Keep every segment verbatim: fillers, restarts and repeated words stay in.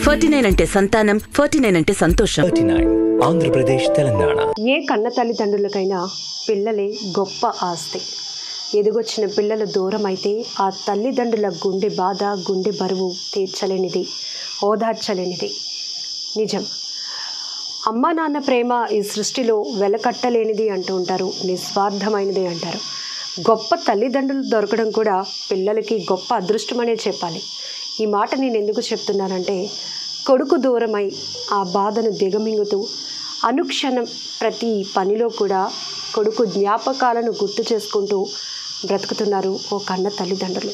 Forty nine అంటే సంతానం, forty nine అంటే సంతోషం. Forty nine Andhra Pradesh, Telangana. ఏ కన్న తల్లిదండ్రులకైనా పిల్లలే గొప్ప ఆస్తి. ఎదుగొచ్చిన పిల్లలు దూరం అయితే ఆ తల్లిదండ్రుల గుండె బాధ, గుండె బరువు తీర్చలేనిది, ఓదార్చలేనిది. నిజం. అమ్మా నాన్న ప్రేమ ఈ సృష్టిలో వెలకట్టలేనిది అంటూ ఉంటారు, నిస్వార్థమైనది అంటారు. గొప్ప తల్లిదండ్రులు దొరకడం కూడా పిల్లలకి గొప్ప అదృష్టమనే చెప్పాలి. ఈ మాట నేను ఎందుకు చెప్తున్నానంటే, కొడుకు దూరమై ఆ బాధను దిగమింగుతూ అనుక్షణం ప్రతి పనిలో కూడా కొడుకు జ్ఞాపకాలను గుర్తు చేసుకుంటూ బ్రతుకుతున్నారు ఓ కన్న తల్లిదండ్రులు.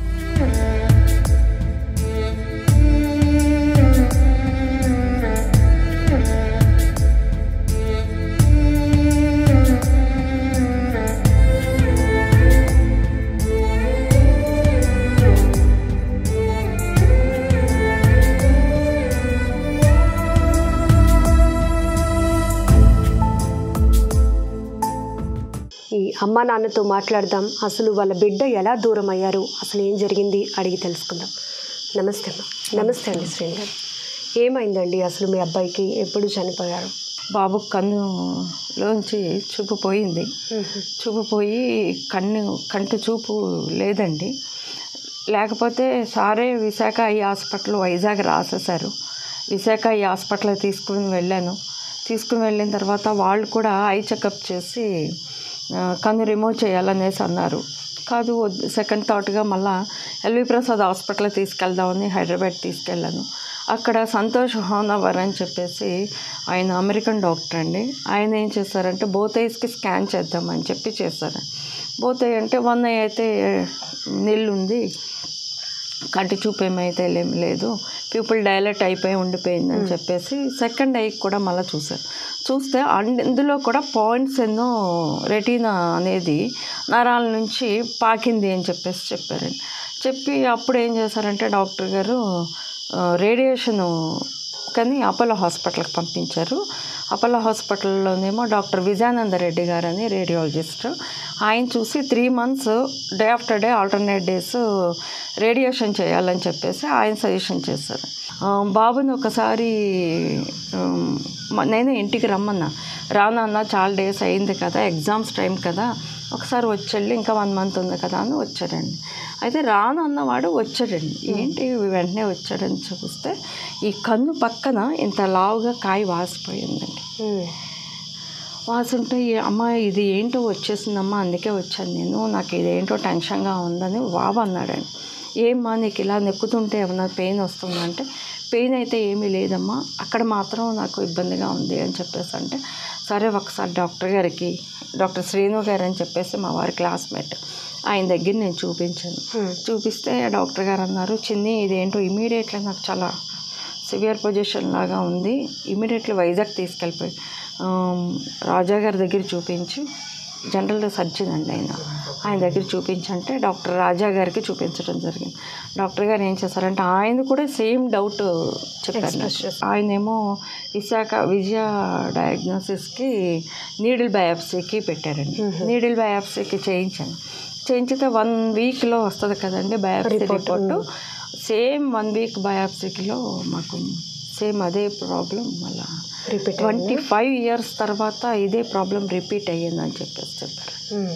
ఈ అమ్మా నాన్నతో మాట్లాడదాం. అసలు వాళ్ళ బిడ్డ ఎలా దూరం అయ్యారు, అసలు ఏం జరిగింది అడిగి తెలుసుకుందాం. నమస్తే అమ్మా. నమస్తే అండి శ్రీని గారు. ఏమైందండి అసలు మీ అబ్బాయికి? ఎప్పుడు చనిపోయారు? బాబు కన్నులోంచి చూపు పోయింది. చూపు పోయి కన్ను కంటి చూపు లేదండి. లేకపోతే సారే విశాఖ ఈ హాస్పిటల్ వైజాగ్ రాసేశారు. విశాఖ ఈ హాస్పిటల్ తీసుకుని వెళ్ళాను. తీసుకుని వెళ్ళిన తర్వాత వాళ్ళు కూడా ఐ చెకప్ చేసి కన్ను రిమూవ్ చేయాలనేసి అన్నారు. కాదు, సెకండ్ థాట్గా మళ్ళీ ఎల్వి ప్రసాద్ హాస్పిటల్ తీసుకెళ్దామని హైదరాబాద్ తీసుకెళ్ళాను. అక్కడ సంతోష్ హోనవర్ అని చెప్పేసి ఆయన అమెరికన్ డాక్టర్ అండి. ఆయన ఏం చేశారంటే బోత్ ఐస్కి స్కాన్ చేద్దామని చెప్పి చేశారు. బోత్ ఐ అంటే వన్ ఐ అయితే నీళ్ళు ఉంది, కంటి చూపు ఏమైతే ఏం లేదు, పీపుల్ డైలెట్ అయిపోయి ఉండిపోయిందని చెప్పేసి సెకండ్ ఐకి కూడా మళ్ళీ చూశారు. చూస్తే అందులో కూడా పాయింట్స్ ఎన్నో రెటీనా అనేది నరాల నుంచి పాకింది అని చెప్పేసి చెప్పారండి. చెప్పి అప్పుడు ఏం చేశారంటే డాక్టర్ గారు రేడియేషను కానీ అపోలో హాస్పిటల్కి పంపించారు. అపోలో హాస్పిటల్లోనేమో డాక్టర్ విజయానంద రెడ్డి గారు అని రేడియాలజిస్ట్. ఆయన చూసి three months day after day alternate days radiation చేయాలని చెప్పేసి ఆయన సజెషన్ చేశారు. బాబుని ఒకసారి నేనే ఇంటికి రమ్మన్నా. రానన్నా, చాలా డేస్ అయింది కదా, ఎగ్జామ్స్ టైం కదా, ఒకసారి వచ్చేళ్ళి ఇంకా వన్ మంత్ ఉంది కదా అని వచ్చాడండి. అయితే రాను అన్నవాడు వచ్చాడండి. ఏంటి వెంటనే వచ్చాడని చూస్తే ఈ కన్ను పక్కన ఇంత లావుగా కాయ వాసిపోయిందండి. వాసుంటే అమ్మ ఇది ఏంటో వచ్చేసిందమ్మా, అందుకే వచ్చాను నేను, నాకు ఇదేంటో టెన్షన్గా ఉందని బాబు అన్నాడండి. ఏమ్మా నీకు ఇలా నెక్కుతుంటే ఏమన్నా పెయిన్ వస్తుందంటే, పెయిన్ అయితే ఏమీ లేదమ్మా, అక్కడ మాత్రం నాకు ఇబ్బందిగా ఉంది అని చెప్పేసి అంటే, సరే ఒకసారి డాక్టర్ గారికి, డాక్టర్ శ్రీను గారు అని చెప్పేసి మా వారి క్లాస్మేట్, ఆయన దగ్గర నేను చూపించాను. చూపిస్తే డాక్టర్ గారు అన్నారు, చిన్ని ఇదేంటో ఇమీడియట్లీ నాకు చాలా సివియర్ పొజిషన్ లాగా ఉంది, ఇమీడియట్లీ వైజాగ్ తీసుకెళ్ళిపోయి రాజా గారి దగ్గర చూపించి, జనరల్ సర్జన్ అండి ఆయన, ఆయన దగ్గర చూపించంటే డాక్టర్ రాజా గారికి చూపించడం జరిగింది. డాక్టర్ గారు ఏం చేశారంటే ఆయన కూడా సేమ్ డౌట్ చెప్పారు. ఆయనేమో విశాఖ విజయ డయాగ్నోసిస్కి నీడిల్ బయాప్సీకి పెట్టారండి. నీడిల్ బయాప్సీకి చేయించాను. చేయించితే వన్ వీక్లో వస్తుంది కదండి biopsy report. Same one week బయాప్సీలో మాకు సేమ్ అదే ప్రాబ్లం మళ్ళీ ట్వంటీ ఫైవ్ ఇయర్స్ తర్వాత ఇదే ప్రాబ్లం రిపీట్ అయ్యిందని చెప్పేసి చెప్పారు.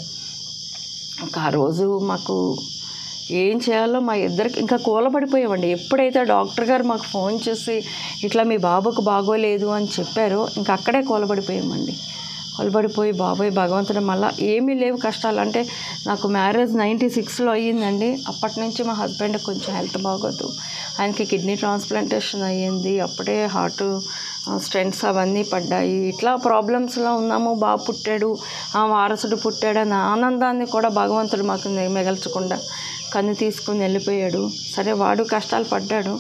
ఇంకా ఆ రోజు మాకు ఏం చేయాలో మా ఇద్దరికి ఇంకా కూలబడిపోయామండి. ఎప్పుడైతే డాక్టర్ గారు మాకు ఫోన్ చేసి ఇట్లా మీ బాబుకు బాగోలేదు అని చెప్పారో ఇంకా అక్కడే కూలబడిపోయామండి. కూలబడిపోయి బాబోయ్ భగవంతుడు మళ్ళీ ఏమీ లేవు కష్టాలు. అంటే నాకు మ్యారేజ్ నైంటీ సిక్స్లో అయ్యిందండి. అప్పటి నుంచి మా హస్బెండ్ కొంచెం హెల్త్ బాగోదు, ఆయనకి కిడ్నీ ట్రాన్స్ప్లాంటేషన్ అయ్యింది, అప్పుడే హార్ట్ స్టెంట్స్ అవన్నీ పడ్డాయి. ఇట్లా ప్రాబ్లమ్స్లో ఉన్నాము. బాబు పుట్టాడు, వారసుడు పుట్టాడని ఆనందాన్ని కూడా భగవంతుడు మాకు మిగల్చకుండా కన్ను తీసుకుని వెళ్ళిపోయాడు. సరే వాడు కష్టాలు పడ్డాడు.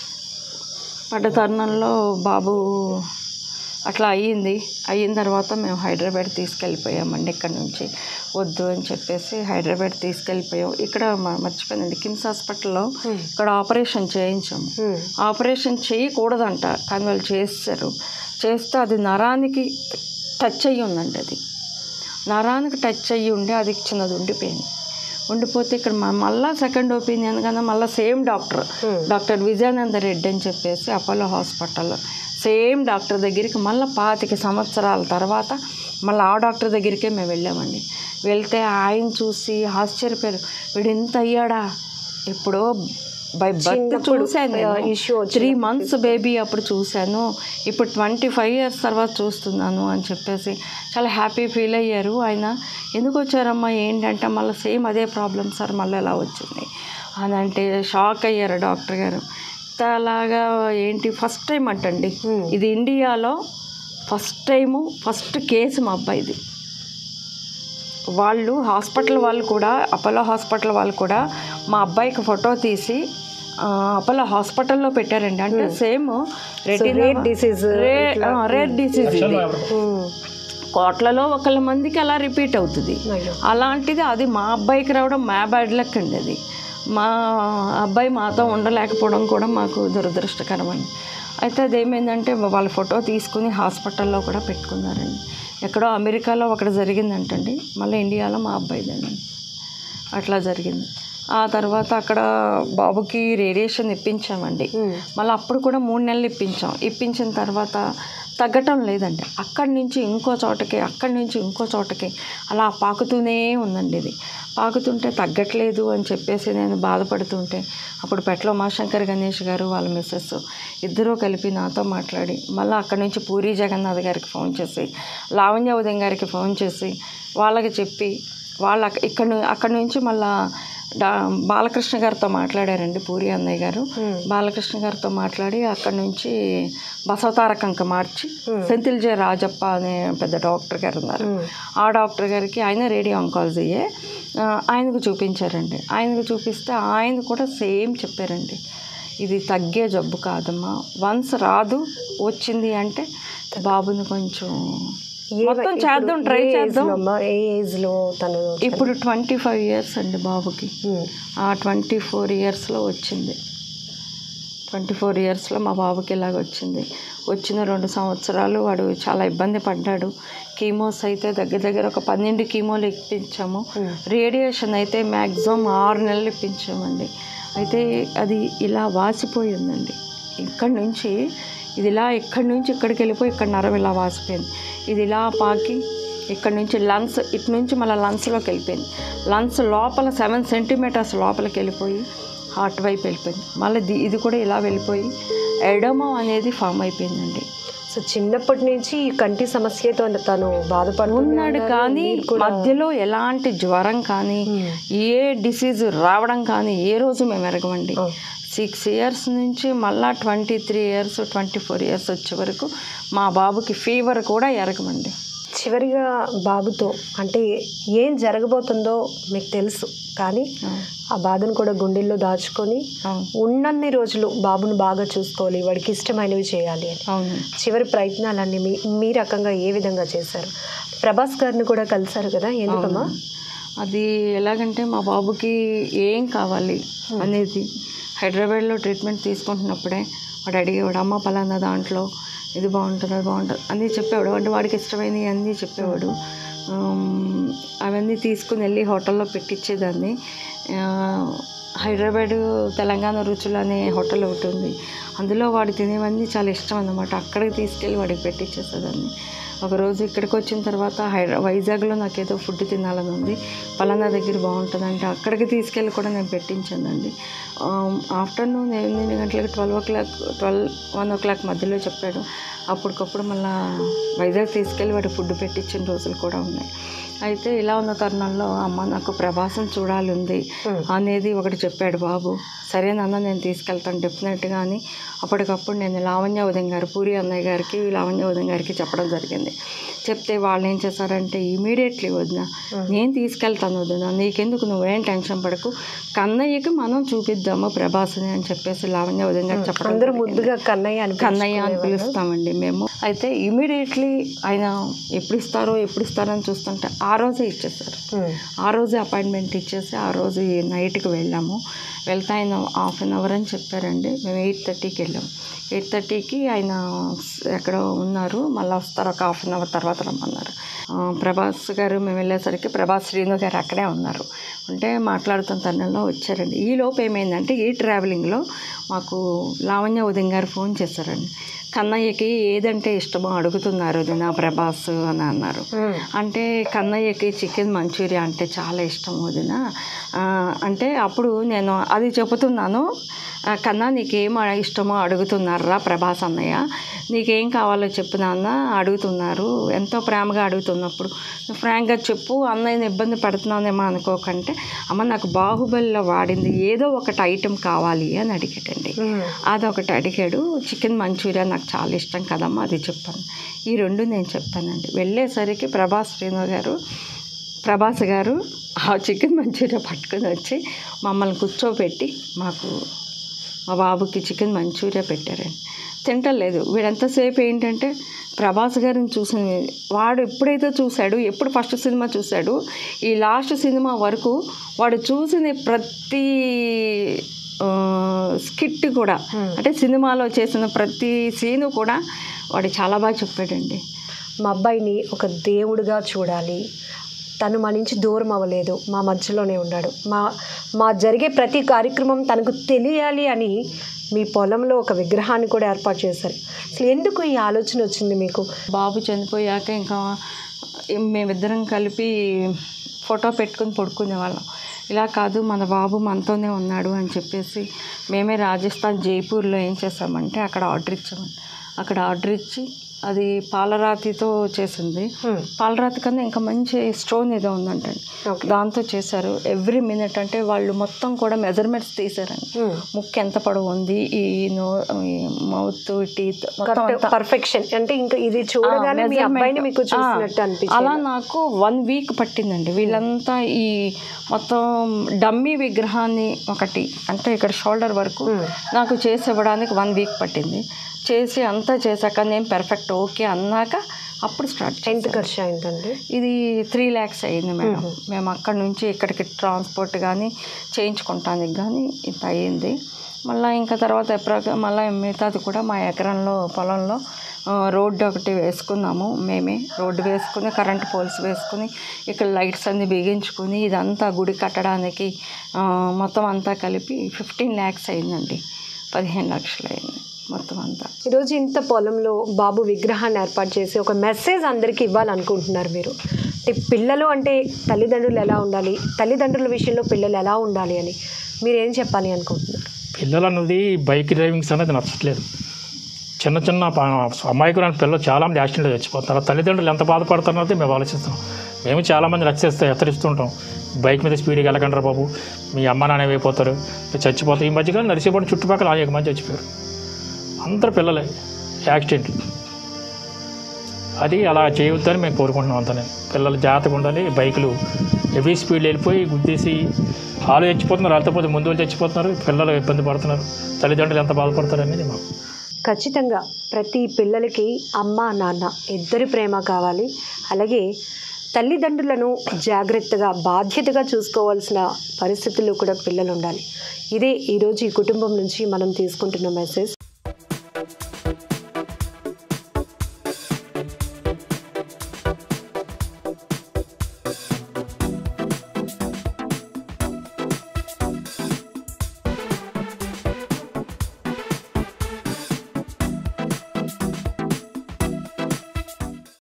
పడ్డ తరుణంలో బాబు అట్లా అయ్యింది. అయిన తర్వాత మేము హైదరాబాద్ తీసుకెళ్ళిపోయామండి. ఇక్కడ నుంచి వద్దు అని చెప్పేసి హైదరాబాద్ తీసుకెళ్ళిపోయాం. ఇక్కడ మర్చిపోయిందండి, కిమ్స్ హాస్పిటల్లో ఇక్కడ ఆపరేషన్ చేయించాము. ఆపరేషన్ చేయకూడదంట కానీ వాళ్ళు చేస్తారు. చేస్తే అది నరానికి టచ్ అయ్యి ఉందండి. అది నరానికి టచ్ అయ్యి ఉండి అది చిన్నది ఉండిపోయింది. ఉండిపోతే ఇక్కడ మ- మళ్ళా సెకండ్ ఒపీనియన్ కన్నా మళ్ళీ same doctor doctor Vijayananda Reddy అని చెప్పేసి అపోలో హాస్పిటల్లో సేమ్ డాక్టర్ దగ్గరికి మళ్ళీ పాతిక సంవత్సరాల తర్వాత మళ్ళీ ఆ డాక్టర్ దగ్గరికే మేము వెళ్ళామండి. వెళ్తే ఆయన చూసి ఆశ్చర్యపోయారు, వీడు ఇంత అయ్యాడా, ఎప్పుడో బై బర్త్ చూశాను, త్రీ మంత్స్ బేబీ అప్పుడు చూశాను, ఇప్పుడు ట్వంటీ ఫైవ్ ఇయర్స్ తర్వాత చూస్తున్నాను అని చెప్పేసి చాలా హ్యాపీ ఫీల్ అయ్యారు. ఆయన ఎందుకు వచ్చారమ్మా ఏంటంటే మళ్ళీ సేమ్ అదే ప్రాబ్లం సార్ మళ్ళీ ఎలా వచ్చింది అని అంటే షాక్ అయ్యారు డాక్టర్ గారు. అలాగా ఏంటి ఫస్ట్ టైం అంటండి ఇది ఇండియాలో ఫస్ట్ టైము ఫస్ట్ కేసు మా అబ్బాయిది. వాళ్ళు హాస్పిటల్ వాళ్ళు కూడా అపోలో హాస్పిటల్ వాళ్ళు కూడా మా అబ్బాయికి ఫోటో తీసి అపోలో హాస్పిటల్లో పెట్టారండి. అంటే same rare disease rare disease ఇది కోట్లలో ఒకళ్ళ మందికి అలా రిపీట్ అవుతుంది. అలాంటిది అది మా అబ్బాయికి రావడం మా బ్యాడ్ లక్ అండి. అది మా అబ్బాయి మాతో ఉండలేకపోవడం కూడా మాకు దురదృష్టకరమండి. అయితే అదేమైందంటే వాళ్ళ ఫోటో తీసుకుని హాస్పిటల్లో కూడా పెట్టుకున్నారండి. ఎక్కడో అమెరికాలో ఒకటి జరిగిందంటండి, మళ్ళీ ఇండియాలో మా అబ్బాయిదండి. అట్లా జరిగింది. ఆ తర్వాత అక్కడ బాబుకి రేడియేషన్ ఇప్పించామండి. మళ్ళీ అప్పుడు కూడా మూడు నెలలు ఇప్పించాం. ఇప్పించిన తర్వాత తగ్గటం లేదండి. అక్కడి నుంచి ఇంకో చోటకి అక్కడి నుంచి ఇంకో చోటకి అలా పాకుతూనే ఉందండి. ఇది పాకుతుంటే తగ్గట్లేదు అని చెప్పేసి నేను బాధపడుతుంటే అప్పుడు పెట్ల ఉమాశంకర్ గణేష్ గారు వాళ్ళ మిస్సెస్ ఇద్దరూ కలిపి నాతో మాట్లాడి మళ్ళీ అక్కడి నుంచి పూరి జగన్నాథ్ గారికి ఫోన్ చేసి లావణ్య ఉదయం గారికి ఫోన్ చేసి వాళ్ళకి చెప్పి వాళ్ళ ఇక్కడ అక్కడి నుంచి మళ్ళా డా బాలకృష్ణ గారితో మాట్లాడారండి. పూరి అన్నయ్య గారు బాలకృష్ణ గారితో మాట్లాడి అక్కడి నుంచి బసవతారకంక మార్చి సెంతిల్ జె రాజప్ప అనే పెద్ద డాక్టర్ గారు ఉన్నారు. ఆ డాక్టర్ గారికి ఆయన రేడియో ఆంకాలజీయే ఆయనకు చూపించారండి. ఆయనకు చూపిస్తే ఆయన కూడా సేమ్ చెప్పారండి, ఇది తగ్గే జబ్బు కాదమ్మా, వన్స్ రాదు వచ్చింది అంటే బాబుని కొంచెం మొత్తం చేద్దాం ట్రై చేద్దాం. ఏ ఏజ్ లో తను ఇప్పుడు ట్వంటీ ఫైవ్ ఇయర్స్ అండి బాబుకి. ఆ ట్వంటీ ఫోర్ ఇయర్స్లో వచ్చింది. ట్వంటీ ఫోర్ ఇయర్స్లో మా బాబుకి ఇలాగ వచ్చింది. వచ్చిన రెండు సంవత్సరాలు వాడు చాలా ఇబ్బంది పడ్డాడు. కీమోస్ అయితే దగ్గర దగ్గర ఒక పన్నెండు కీమోలు ఇప్పించాము. రేడియేషన్ అయితే మ్యాక్సిమం ఆరు నెలలు ఇప్పించామండి. అయితే అది ఇలా వాసిపోయిందండి. ఇక్కడి నుంచి ఇది ఇలా ఇక్కడి నుంచి ఇక్కడికి వెళ్ళిపోయి ఇక్కడ నరం ఇలా వాసిపోయింది. ఇది ఇలా పాకి ఇక్కడ నుంచి లంగ్స్ ఇటు నుంచి మళ్ళీ లంగ్స్లోకి వెళ్ళిపోయింది. లంగ్స్ లోపల సెవెన్ సెంటీమీటర్స్ లోపలికి వెళ్ళిపోయి హార్ట్ వైపు వెళ్ళిపోయింది. మళ్ళీ ఇది కూడా ఇలా వెళ్ళిపోయి ఎడమో అనేది ఫామ్ అయిపోయిందండి. సో చిన్నప్పటి నుంచి ఈ కంటి సమస్యతో తను బాధపడుతున్నాడు. కానీ మధ్యలో ఎలాంటి జ్వరం కానీ ఏ డిసీజ్ రావడం కానీ ఏ రోజు మేము ఎరగమండి. సిక్స్ ఇయర్స్ నుంచి మళ్ళీ twenty three years twenty four years వచ్చే వరకు మా బాబుకి ఫీవర్ కూడా ఎరగమండి. చివరిగా బాబుతో అంటే ఏం జరగబోతుందో మీకు తెలుసు, కానీ ఆ బాధను కూడా గుండెల్లో దాచుకొని ఉన్నన్ని రోజులు బాబును బాగా చూసుకోవాలి, వాడికి ఇష్టమైనవి చేయాలి అని అవును చివరి ప్రయత్నాలన్నీ మీ మీ రకంగా ఏ విధంగా చేశారు? ప్రభాస్ గారిని కూడా కలిశారు కదా, ఎందుకమ్మా? అది ఎలాగంటే మా బాబుకి ఏం కావాలి అనేది హైదరాబాద్లో ట్రీట్మెంట్ తీసుకుంటున్నప్పుడే వాడు అడిగేవాడు, అమ్మ పలానా దాంట్లో ఇది బాగుంటుంది అది బాగుంటుంది అన్నీ చెప్పేవాడు. అంటే వాడికి ఇష్టమైనవి అన్నీ చెప్పేవాడు. అవన్నీ తీసుకుని వెళ్ళి హోటల్లో పెట్టించేదాన్ని. హైదరాబాదు తెలంగాణ రుచులు అనే హోటల్ ఒకటి ఉంది, అందులో వాడు తినేవన్నీ చాలా ఇష్టం అన్నమాట. అక్కడికి తీసుకెళ్ళి వాడికి పెట్టించేసేదాన్ని. ఒకరోజు ఇక్కడికి వచ్చిన తర్వాత హైదరా వైజాగ్లో నాకు ఏదో ఫుడ్ తినాలని ఉంది, పలానా దగ్గర బాగుంటుందంటే అక్కడికి తీసుకెళ్ళి కూడా నేను పెట్టించానండి. ఆఫ్టర్నూన్ ఎనిమిది గంటలకి twelve o'clock twelve one o'clock మధ్యలో చెప్పాడు. అప్పటికప్పుడు మళ్ళీ వైజాగ్ తీసుకెళ్ళి వాడి ఫుడ్ పెట్టించిన రోజులు కూడా ఉన్నాయి. అయితే ఇలా ఉన్న తరుణంలో అమ్మ నాకు ప్రభాసం చూడాలి ఉంది అనేది ఒకటి చెప్పాడు బాబు. సరేనన్న నేను తీసుకెళ్తాను డెఫినెట్గా అని అప్పటికప్పుడు నేను లావణ్య ఉదయం గారు పూరి అన్నయ్య గారికి లావణ్య ఉదయం గారికి చెప్పడం జరిగింది. చెప్తే వాళ్ళు ఏం చేశారంటే ఇమీడియట్లీ వదిన నేను తీసుకెళ్తాను వదిన, నీకెందుకు నువ్వేం టెన్షన్ పడకు, కన్నయ్యకి మనం చూపిద్దాము ప్రభాస్ని అని చెప్పేసి లావణ్య ఉదయం గారు చెప్పడం. అందరూ ముద్దుగా కన్నయ్య అని కన్నయ్య అని పిలుస్తామండి మేము. అయితే ఇమీడియట్లీ ఆయన ఎప్పుడు ఇస్తారో ఎప్పుడు ఇస్తారో అని చూస్తుంటే ఆ రోజే ఇచ్చేసారు. ఆ రోజే అపాయింట్మెంట్ ఇచ్చేసి ఆ రోజు నైట్కి వెళ్ళాము. వెళ్తే ఆయన హాఫ్ అన్ అవర్ అని చెప్పారండి. మేము ఎయిట్ థర్టీకి వెళ్ళాం. ఎయిట్ థర్టీకి ఆయన ఎక్కడో ఉన్నారు, మళ్ళీ వస్తారు ఒక హాఫ్ అన్ అవర్ తర్వాత రమ్మన్నారు. ప్రభాస్ గారు మేము వెళ్ళేసరికి ప్రభాస్ శ్రీను గారు అక్కడే ఉన్నారు. ఉంటే మాట్లాడుతున్న తరుణంలో వచ్చారండి. ఈ లోపు ఏమైందంటే ఈ ట్రావెలింగ్లో మాకు లావణ్య ఉదయం గారు ఫోన్ చేశారండి. కన్నయ్యకి ఏదంటే ఇష్టమో అడుగుతున్నారు వదిన ప్రభాస్ అని అన్నారు. అంటే కన్నయ్యకి చికెన్ మంచూరియా అంటే చాలా ఇష్టం వదిన అంటే అప్పుడు నేను అది చెబుతున్నాను. కన్నా నీకేం ఇష్టమో అడుగుతున్నారా ప్రభాస్ అన్నయ్య, నీకేం కావాలో చెప్పు నాన్న అడుగుతున్నారు, ఎంతో ప్రేమగా అడుగుతున్నప్పుడు నువ్వు ఫ్రాంక్గా చెప్పు, అన్నయ్యని ఇబ్బంది పడుతున్నానేమో అనుకోకంటే అమ్మ నాకు బాహుబలిలో వాడింది ఏదో ఒకటి ఐటెం కావాలి అని అడిగాడండి. అదొకటి అడిగాడు. చికెన్ మంచూరియా నాకు చాలా ఇష్టం కదమ్మా అది చెప్పాను. ఈ రెండు నేను చెప్పానండి. వెళ్ళేసరికి ప్రభాస్ శ్రీను గారు ప్రభాస్ గారు ఆ చికెన్ మంచూరియా పట్టుకొని వచ్చి మమ్మల్ని కూర్చోబెట్టి మాకు మా బాబుకి చికెన్ మంచూరియా పెట్టారండి. తింటలేదు. వీడంతసేపు ఏంటంటే ప్రభాస్ గారిని చూసిన వాడు ఎప్పుడైతే చూశాడు, ఎప్పుడు ఫస్ట్ సినిమా చూశాడు, ఈ లాస్ట్ సినిమా వరకు వాడు చూసిన ప్రతి స్కిట్ కూడా అంటే సినిమాలో చేసిన ప్రతి సీను కూడా వాడు చాలా బాగా చెప్పాడండి. మా అబ్బాయిని ఒక దేవుడిగా చూడాలి, తను మా నుంచి దూరం అవ్వలేదు, మా మధ్యలోనే ఉన్నాడు, మా మా జరిగే ప్రతి కార్యక్రమం తనకు తెలియాలి అని మీ పొలంలో ఒక విగ్రహాన్ని కూడా ఏర్పాటు చేశారు. అసలు ఎందుకు ఈ ఆలోచన వచ్చింది మీకు? బాబు చనిపోయాక ఇంకా మేమిద్దరం కలిపి ఫోటో పెట్టుకుని పడుకునేవాళ్ళం. ఇలా కాదు మన బాబు మనతోనే ఉన్నాడు అని చెప్పేసి మేమే రాజస్థాన్ జైపూర్లో ఏం చేసామంటే అక్కడ ఆర్డర్ ఇచ్చామండి. అక్కడ ఆర్డర్ ఇచ్చి అది పాలరాతితో చేసింది. పాలరాతి కన్నా ఇంకా మంచి స్టోన్ ఏదో ఉందంటండి, దాంతో చేశారు. ఎవ్రీ మినిట్ అంటే వాళ్ళు మొత్తం కూడా మెజర్మెంట్స్ తీసారండి. ముక్కు ఎంత పొడవు ఉంది, ఈ నో మౌత్ టీత్ పర్ఫెక్షన్ అంటే ఇంకా ఇది చూడగానే మీ అబ్బాయిని మీకు చూసినట్టు అనిపించింది. అలా నాకు వన్ వీక్ పట్టిందండి. వీళ్ళంతా ఈ మొత్తం డమ్మీ విగ్రహాన్ని ఒకటి అంటే ఇక్కడ షోల్డర్ వరకు నాకు చేసి ఇవ్వడానికి వన్ వీక్ పట్టింది. చేసి అంతా చేశాక నేను పర్ఫెక్ట్ ఓకే అన్నాక అప్పుడు స్టార్ట్. ఎంత ఖర్చు అయిందండి? ఇది త్రీ ల్యాక్స్ అయింది మేడం. మేము అక్కడి నుంచి ఇక్కడికి ట్రాన్స్పోర్ట్ కానీ చేయించుకుంటానికి కానీ ఇంత అయ్యింది. మళ్ళీ ఇంకా తర్వాత ఎప్పుడు మళ్ళీ మిగతాది కూడా మా ఎకరంలో పొలంలో రోడ్డు ఒకటి వేసుకున్నాము. మేమే రోడ్డు వేసుకుని కరెంట్ పోల్స్ వేసుకుని ఇక్కడ లైట్స్ అన్నీ బిగించుకుని ఇదంతా గుడి కట్టడానికి మొత్తం అంతా కలిపి ఫిఫ్టీన్ ల్యాక్స్ అయిందండి. పదిహేను లక్షలు అయింది మొత్తం అంతా. ఈరోజు ఇంత పొలంలో బాబు విగ్రహాన్ని ఏర్పాటు చేసి ఒక మెసేజ్ అందరికీ ఇవ్వాలనుకుంటున్నారు మీరు. అంటే పిల్లలు అంటే తల్లిదండ్రులు ఎలా ఉండాలి, తల్లిదండ్రుల విషయంలో పిల్లలు ఎలా ఉండాలి అని మీరు ఏం చెప్పాలి అనుకుంటున్నారు? పిల్లలు అన్నది బైక్ డ్రైవింగ్స్ అనేది నచ్చట్లేదు. చిన్న చిన్న అమాయకులైన పిల్లలు చాలామంది యాక్సిడెంట్లో చచ్చిపోతున్నారు. తల్లిదండ్రులు ఎంత బాధపడుతున్నది మేము ఆలోచిస్తున్నాం. మేము చాలామంది రక్షిస్తూ హెచ్చరిస్తుంటాం, బైక్ మీద స్పీడ్గా వెళ్ళకండి బాబు, మీ అమ్మ నాన్న అయిపోతారు, చచ్చిపోతారు. ఈ మధ్యకాలం నడిచేపడి చుట్టుపక్కల అనేక మంది చచ్చిపోయారు. అందరు పిల్లలే యాక్సిడెంట్లు. అది అలా చేయవద్దని మేము కోరుకుంటున్నాం. అంతా నేను పిల్లలు జాగ్రత్తగా ఉండాలి. బైకులు హెవీ స్పీడ్ వెళ్ళిపోయి గుద్దేసి వాళ్ళు చచ్చిపోతున్నారు, వాళ్ళతో ముందు వాళ్ళు చచ్చిపోతున్నారు, పిల్లలు ఇబ్బంది పడుతున్నారు, తల్లిదండ్రులు ఎంత బాధపడతారు అనేది మాకు. ఖచ్చితంగా ప్రతి పిల్లలకి అమ్మ నాన్న ఇద్దరి ప్రేమ కావాలి. అలాగే తల్లిదండ్రులను జాగ్రత్తగా బాధ్యతగా చూసుకోవాల్సిన పరిస్థితుల్లో కూడా పిల్లలు ఉండాలి. ఇదే ఈరోజు ఈ కుటుంబం నుంచి మనం తీసుకుంటున్న మెసేజ్.